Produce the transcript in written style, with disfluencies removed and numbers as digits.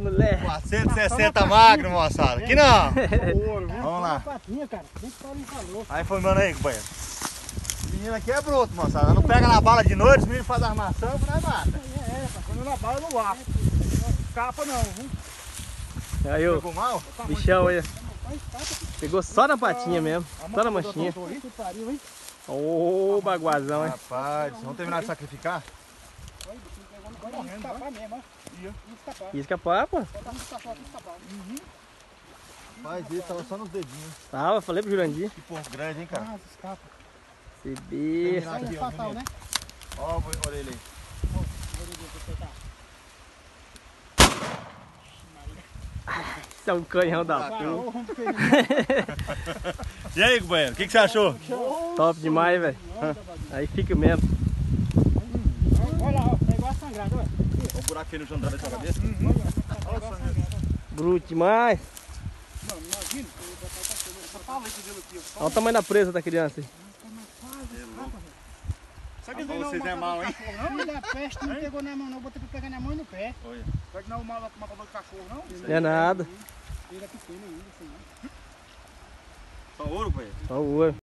moleque. 460 magro, moçada. Aqui não. Vamos lá. Aí foi, mano, aí, companheiro. O menino aqui é bruto, moçada. Não pega na bala de noite, os meninos fazem armação, nós mata. Quando na bala no ar. Capa não, viu? Aí o Pegou mal? bichão aí. Pegou só na patinha mesmo. Só na manchinha. Ô, baguazão, hein? Rapaz, vamos terminar de sacrificar? Ia escapar, pô. Mas isso tava só nos dedinhos. Tava, falei pro Jurandir. Que porco grande, hein, cara? CB. Aqui, ó, menino. Ó, olha ele aí. Isso é um canhão da porra. E aí, companheiro, o que você achou? Top demais, velho. Aí fica mesmo. Olha lá, ó, é igual a sangrada, olha. Olha o buraco feio no chão da sua cabeça. Bruto demais. Não, imagina, eu vou botar o cachorro. Essa pala aí que deu aqui, ó. Olha o tamanho da presa da criança aí. Sabe Rapaz, vocês é mal, hein? Não, ele é peste, não pegou na mão, não. Botei pra pegar na mão e no pé. Olha. Pega não o matador de cachorro, não? Não é nada. Ele é pequeno ainda, assim, não. Só ouro, companheiro? Só o ouro.